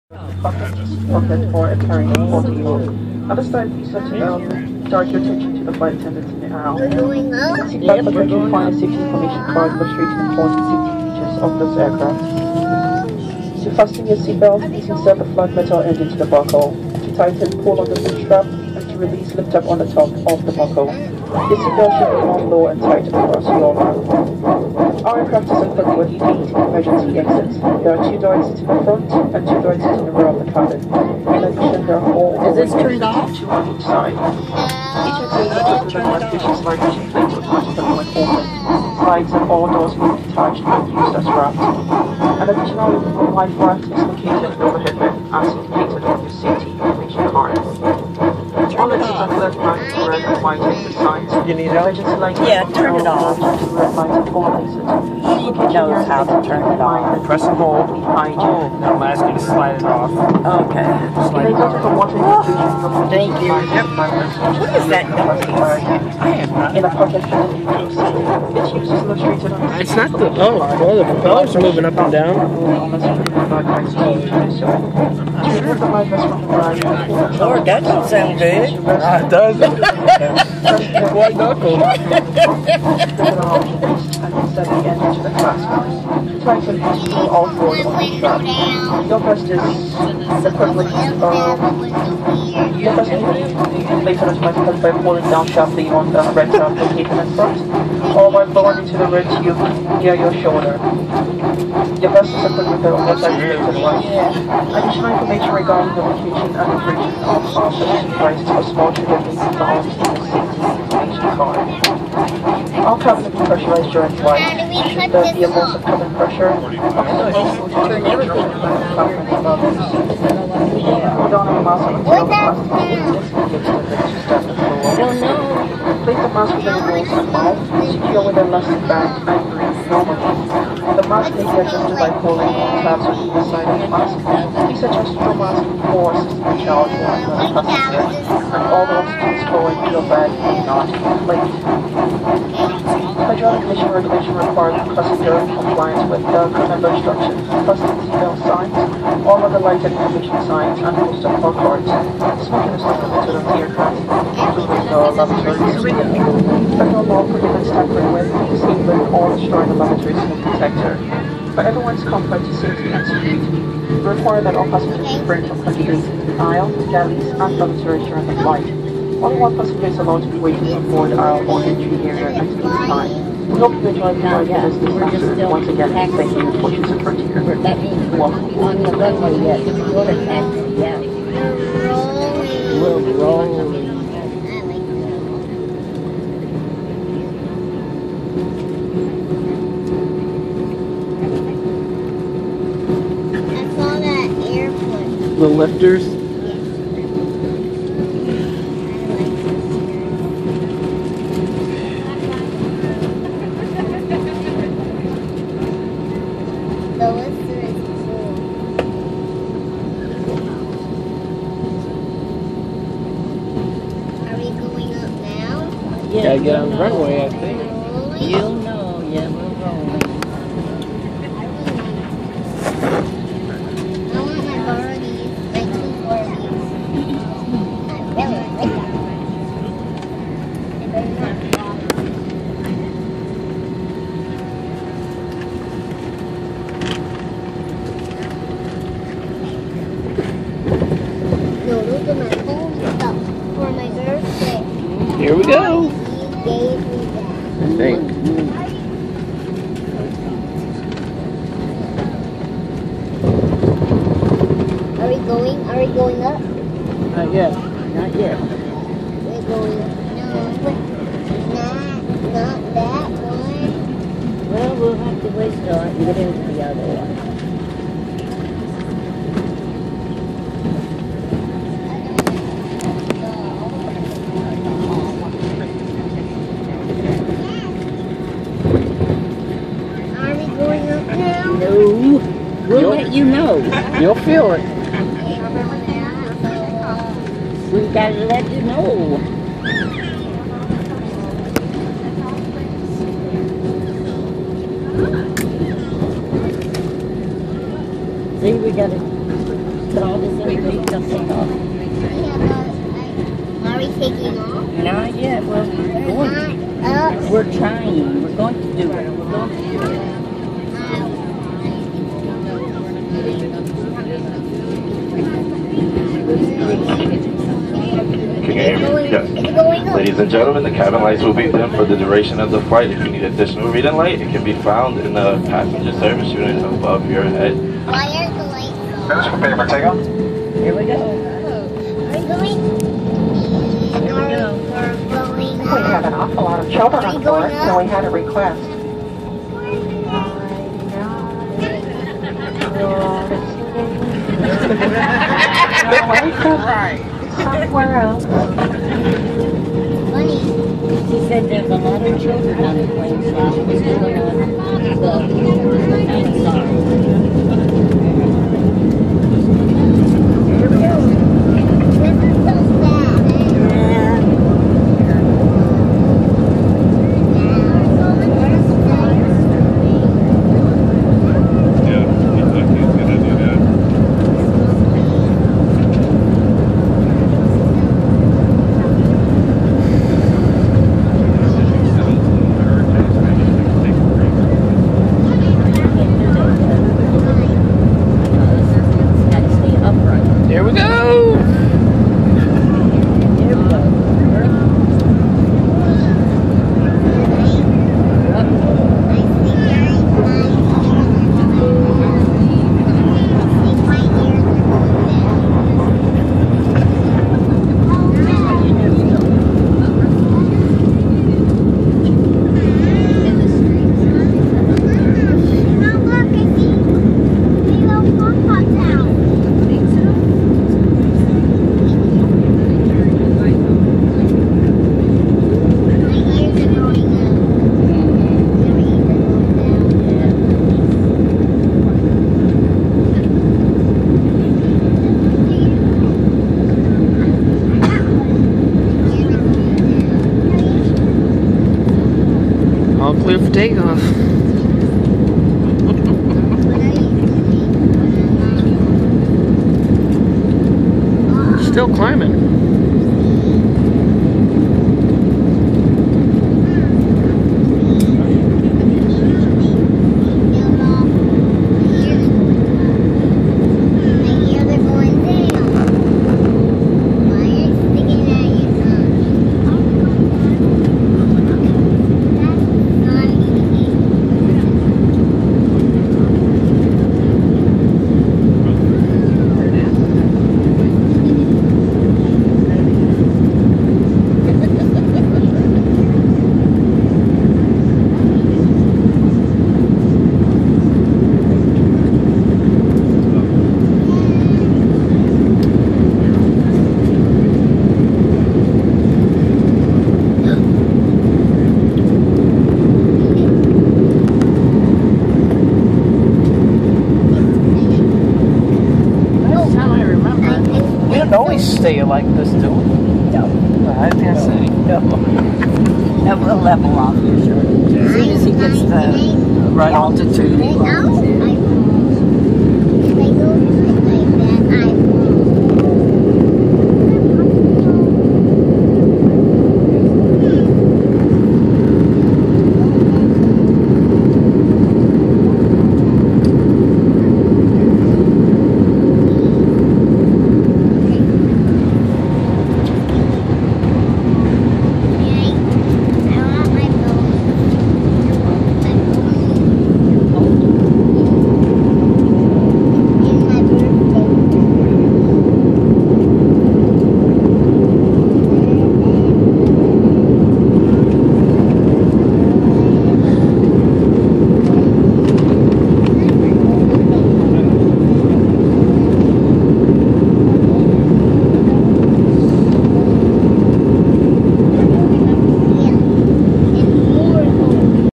pocket or a carrying for you. At this time, please direct your attention to the flight attendants in the aisle. Seatbelt pocket can find a safety information card illustrating important safety features of this aircraft. To fasten your seatbelt, please insert the flat metal end into the buckle. To tighten, pull on the boot strap, and to release, lift up on the top of the buckle. Your seatbelt should be on low and tight across your arm. Our aircraft is equipped with 8 emergency exits. There are 2 door exits in the front and 2 door exits in the rear of the cabin. In addition, there are 4 Is this turned off? 2 on each side. Each exit is equipped with an artificial slide vision plate automatically when opened. Slides and all doors will be detached and used as wrapped. An additional life raft is located overhead bin as indicated on your safety information card. All exits are lit by red and white at the sides. You need help? Yeah, turn it off. Red lights at all exits. She knows how to turn it off. Press and hold. Behind you. Now I'm asking you to slide it off. Okay. Slide it off. Thank you. What is that noise? I am not. In a pocket it uses illustrated on It's not the. Oh, well, the propellers are moving up and down. Lord, that don't sound good. It does. White knuckle. Your first is the privilege your first is later automatically by pulling down sharply on the red tab located in front, or by blowing into the red tube near your shoulder. Your vest is equipped with the multi-related light. Additional information regarding the location and operation of oxygen devices for small children may be found in the safety information card. All cabin will be pressurized during flight. Should there be a loss of cabin pressure, oxygen will turn everything above. Hold on a mask until the plastic is fixed to the Don't know. Place the mask within the nose and mouth, secure with an elastic band, and breathe normally. The mask may be adjusted by pulling on tabs on either side of the mask. Please adjust your mask before assisting the child or another passenger, and all the oxygen stored in your bag may not inflate. Hydraulic emission regulation requires the passenger in compliance with the member instructions, fasten seatbelt signs, all other light and information signs, and postal placards. Smoking is not permitted on the aircraft, including the lavatories. Federal law prohibits tampering with, disabling, or destroying the lavatory smoke detector. For everyone's comfort, safety, and security, we require that all passengers refrain from congregating in the aisle, galleys, and lavatories during the flight. Only one passenger is allowed to be waiting on board aisle or entry area at each time. We hope you enjoy the flight business. Once again, thank you for your support here. That means we're on the runway yet. We're to taxi, yeah. We're rolling. I saw that airplane. The lifters. The lifter is cool. Are we going up now? Yeah, Gotta get on the runway, I think. Rolling? You'll know, yeah, we're rolling. I want to borrow these, like 2 Barbies. I really like them. They better not fall. No, those are my home stuff for my birthday. Here we go. He gave me that. I think. Are we going up? Not yet. Not yet. We're going up. No, not that one. Well, we'll have to wait till I can get into the other one. Are we going up now? No. We'll let you know. You'll feel it. We gotta let you know. See, we gotta all this underneath, they'll take off. Are we taking off? Not yet. Well, we're trying. We're going to do it. We're going to do it. Yes. Ladies and gentlemen, the cabin lights will be dim for the duration of the flight. If you need additional reading light, it can be found in the passenger service unit above your head. Why are the lights off? Finish preparing for takeoff. Here we go. Are we going? Here we go. We're going We have an awful lot of children on board, so we had a request. Right. Somewhere else. Funny. She said there's a lot of children on the plane, so she was doing the inside. Here we go. This is so sad. Yeah, he's gonna do that. Gotta stay upright. There we go. Here we go. All clear for takeoff. Still climbing. Stay like this, do we? No. I can't say. No. That will level off for sure. As soon as he gets the right altitude, he levels in.